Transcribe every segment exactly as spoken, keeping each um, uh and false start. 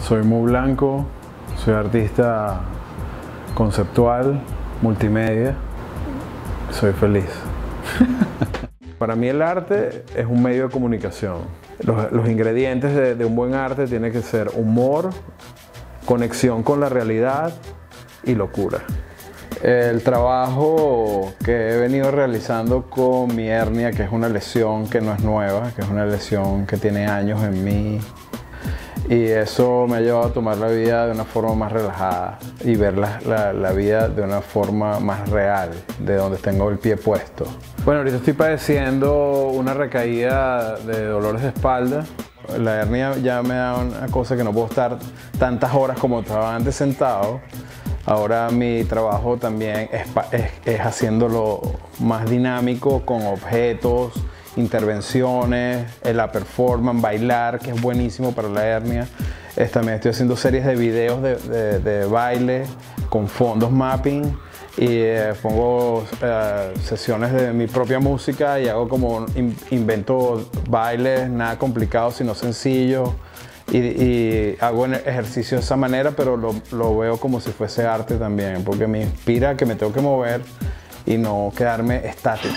Soy Mu Blanco, soy artista conceptual, multimedia. Soy feliz. Para mí el arte es un medio de comunicación. Los, los ingredientes de, de un buen arte tienen que ser humor, conexión con la realidad y locura. El trabajo que he venido realizando con mi hernia, que es una lesión que no es nueva, que es una lesión que tiene años en mí, y eso me ha llevado a tomar la vida de una forma más relajada y ver la, la, la vida de una forma más real, de donde tengo el pie puesto. Bueno, ahorita estoy padeciendo una recaída de dolores de espalda. La hernia ya me da una cosa que no puedo estar tantas horas como estaba antes sentado. Ahora mi trabajo también es, es, es haciéndolo más dinámico con objetos, intervenciones, la performance, bailar, que es buenísimo para la hernia. Es, también estoy haciendo series de videos de, de, de baile con fondos mapping y eh, pongo eh, sesiones de mi propia música y hago como in, invento bailes, nada complicado sino sencillo. Y, y hago ejercicio de esa manera, pero lo, lo veo como si fuese arte también, porque me inspira que me tengo que mover y no quedarme estático.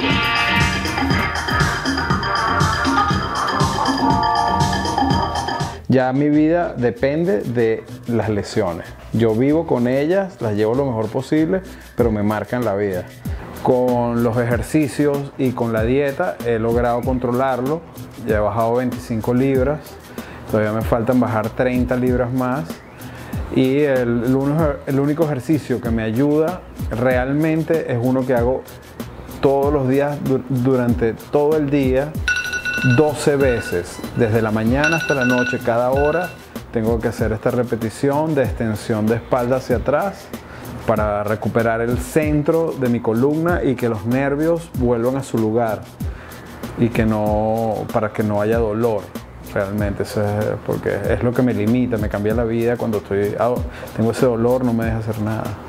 Ya mi vida depende de las lesiones. Yo vivo con ellas, las llevo lo mejor posible, pero me marcan la vida. Con los ejercicios y con la dieta he logrado controlarlo. Ya he bajado veinticinco libras. Todavía me faltan bajar treinta libras más. Y el, el, uno, el único ejercicio que me ayuda realmente es uno que hago todos los días du durante todo el día, doce veces. Desde la mañana hasta la noche, cada hora, tengo que hacer esta repetición de extensión de espalda hacia atrás para recuperar el centro de mi columna y que los nervios vuelvan a su lugar y que no, para que no haya dolor. Realmente, eso es porque es lo que me limita, me cambia la vida cuando estoy, tengo ese dolor, no me deja hacer nada.